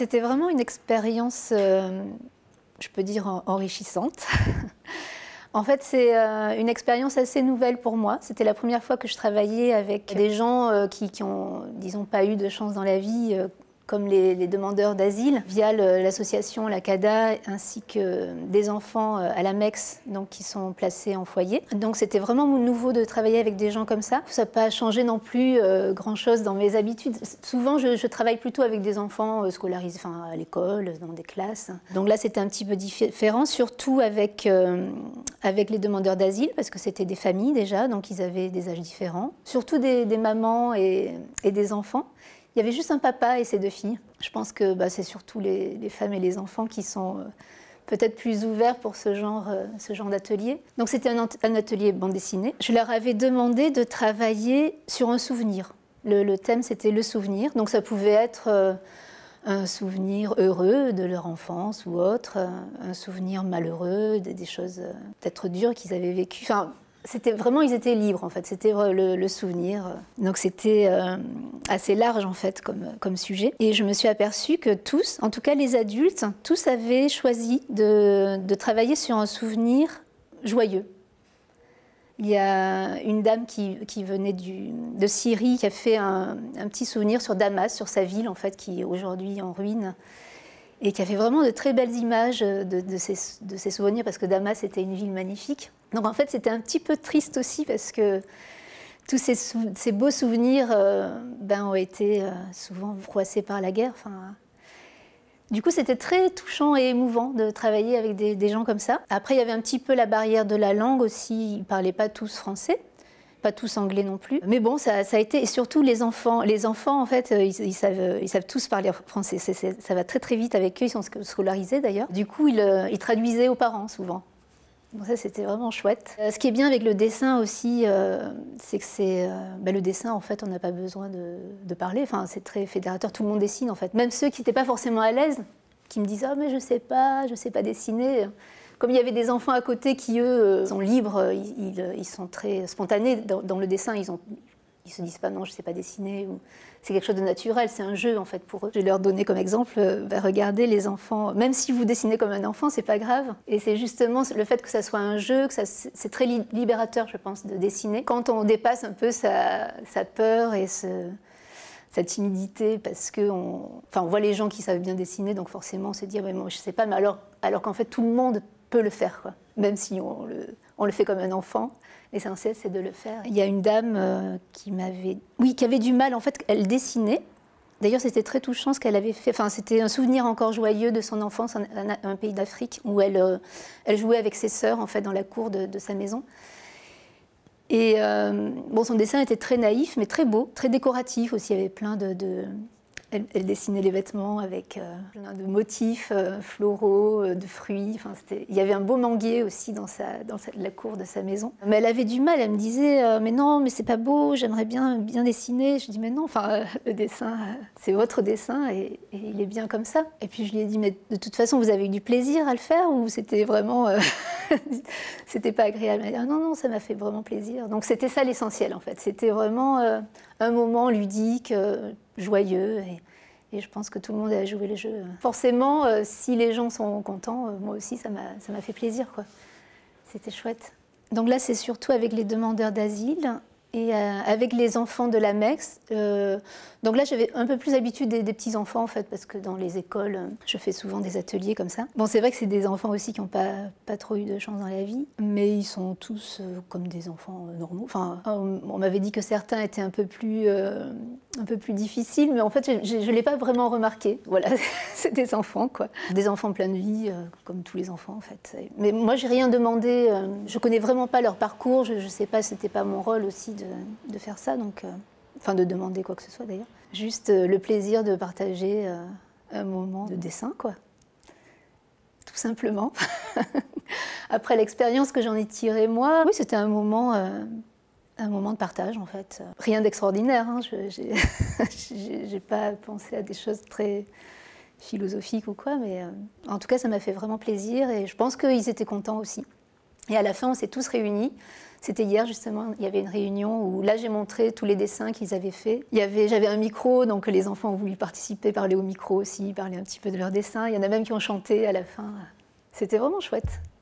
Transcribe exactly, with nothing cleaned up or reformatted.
C'était vraiment une expérience, euh, je peux dire, en- enrichissante. En fait, c'est euh, une expérience assez nouvelle pour moi. C'était la première fois que je travaillais avec des gens euh, qui, qui ont, disons, pas eu de chance dans la vie, euh, comme les, les demandeurs d'asile, via le- l'association La CADA, ainsi que des enfants euh, à la MEX, donc, qui sont placés en foyer. Donc c'était vraiment nouveau de travailler avec des gens comme ça. Ça n'a pas changé non plus euh, grand-chose dans mes habitudes. Souvent, je, je travaille plutôt avec des enfants euh, scolarisés, enfin, à l'école, dans des classes. Donc là, c'était un petit peu différent, surtout avec, euh, avec les demandeurs d'asile, parce que c'était des familles déjà, donc ils avaient des âges différents. Surtout des, des mamans et, et des enfants. Il y avait juste un papa et ses deux filles. Je pense que bah, c'est surtout les, les femmes et les enfants qui sont euh, peut-être plus ouverts pour ce genre, euh, ce genre d'atelier. Donc c'était un, un atelier bande dessinée. Je leur avais demandé de travailler sur un souvenir. Le, le thème, c'était le souvenir. Donc ça pouvait être euh, un souvenir heureux de leur enfance ou autre, un souvenir malheureux, des, des choses euh, peut-être dures qu'ils avaient vécues. Enfin, c'était vraiment, ils étaient libres en fait, c'était le, le souvenir. Donc c'était euh, assez large en fait comme, comme sujet. Et je me suis aperçue que tous, en tout cas les adultes, tous avaient choisi de, de travailler sur un souvenir joyeux. Il y a une dame qui, qui venait du, de Syrie qui a fait un, un petit souvenir sur Damas, sur sa ville en fait, qui est aujourd'hui en ruine. Et qui a fait vraiment de très belles images de, de, ses, de ses souvenirs, parce que Damas était une ville magnifique. Donc en fait, c'était un petit peu triste aussi, parce que tous ces, sou, ces beaux souvenirs euh, ben, ont été euh, souvent froissés par la guerre. Enfin, du coup, c'était très touchant et émouvant de travailler avec des, des gens comme ça. Après, il y avait un petit peu la barrière de la langue aussi. Ils ne parlaient pas tous français. Pas tous anglais non plus. Mais bon, ça, ça a été, et surtout les enfants. Les enfants, en fait, ils, ils, savent, ils savent tous parler français. C'est, c'est, ça va très très vite avec eux, ils sont scolarisés d'ailleurs. Du coup, ils, ils traduisaient aux parents souvent. Donc ça, c'était vraiment chouette. Ce qui est bien avec le dessin aussi, euh, c'est que c'est, euh, ben, le dessin, en fait, on n'a pas besoin de, de parler. Enfin, c'est très fédérateur, tout le monde dessine en fait. Même ceux qui n'étaient pas forcément à l'aise, qui me disent « Ah, oh, mais je ne sais pas, je ne sais pas dessiner ». Comme il y avait des enfants à côté qui, eux, sont libres, ils, ils, ils sont très spontanés dans, dans le dessin, ils ne ils se disent pas « non, je ne sais pas dessiner ». C'est quelque chose de naturel, c'est un jeu en fait pour eux. Je vais leur donner comme exemple, euh, bah, regardez les enfants, même si vous dessinez comme un enfant, c'est pas grave. Et c'est justement le fait que ça soit un jeu, que ça, c'est très libérateur, je pense, de dessiner. Quand on dépasse un peu sa, sa peur et ce, sa timidité, parce qu'on enfin, on voit les gens qui savent bien dessiner, donc forcément on se dit ah, mais moi je ne sais pas, mais alors, alors qu'en fait tout le monde peut le faire, quoi. Même si on le, on le fait comme un enfant. L'essentiel, c'est de le faire. Il y a une dame euh, qui m'avait, oui, qui avait du mal. En fait, elle dessinait. D'ailleurs, c'était très touchant ce qu'elle avait fait. Enfin, c'était un souvenir encore joyeux de son enfance, un, un, un pays d'Afrique où elle, euh, elle jouait avec ses sœurs en fait dans la cour de, de sa maison. Et euh, bon, son dessin était très naïf, mais très beau, très décoratif aussi. Il y avait plein de, de... Elle, elle dessinait les vêtements avec euh, plein de motifs euh, floraux, euh, de fruits. Enfin, il y avait un beau manguier aussi dans, sa, dans sa, la cour de sa maison. Mais elle avait du mal, elle me disait euh, « mais non, mais c'est pas beau, j'aimerais bien, bien dessiner ». Je dis « mais non, enfin, euh, le dessin, euh, c'est votre dessin et, et il est bien comme ça ». Et puis je lui ai dit « mais de toute façon, vous avez eu du plaisir à le faire ou c'était vraiment... Euh, c'était pas agréable ?» Elle m'a dit « ah non, non, ça m'a fait vraiment plaisir ». Donc c'était ça l'essentiel en fait, c'était vraiment euh, un moment ludique, euh, joyeux et, et je pense que tout le monde a joué le jeu. Forcément, euh, si les gens sont contents, euh, moi aussi ça m'a ça m'a fait plaisir, quoi. C'était chouette. Donc là c'est surtout avec les demandeurs d'asile et euh, avec les enfants de la MEX. Euh, donc là j'avais un peu plus l'habitude des, des petits enfants en fait, parce que dans les écoles je fais souvent des ateliers comme ça. Bon, c'est vrai que c'est des enfants aussi qui n'ont pas, pas trop eu de chance dans la vie, mais ils sont tous euh, comme des enfants euh, normaux. Enfin, on, on m'avait dit que certains étaient un peu plus, euh, un peu plus difficiles, mais en fait je ne l'ai pas vraiment remarqué. Voilà, c'est des enfants quoi. Des enfants plein de vie, euh, comme tous les enfants en fait. Mais moi j'ai rien demandé, euh, je connais vraiment pas leur parcours, je ne sais pas, c'était pas mon rôle aussi de, de faire ça, donc... Euh, Enfin, de demander quoi que ce soit d'ailleurs. Juste euh, le plaisir de partager euh, un moment de dessin, quoi. Tout simplement. Après l'expérience que j'en ai tirée, moi, oui, c'était un moment, euh, un moment de partage, en fait. Rien d'extraordinaire, hein. Je n'ai pas pensé à des choses très philosophiques ou quoi, mais euh, en tout cas, ça m'a fait vraiment plaisir et je pense qu'ils étaient contents aussi. Et à la fin, on s'est tous réunis. C'était hier, justement, il y avait une réunion où là, j'ai montré tous les dessins qu'ils avaient faits. Il y avait, j'avais un micro, donc les enfants ont voulu participer, parler au micro aussi, parler un petit peu de leurs dessins. Il y en a même qui ont chanté à la fin. C'était vraiment chouette.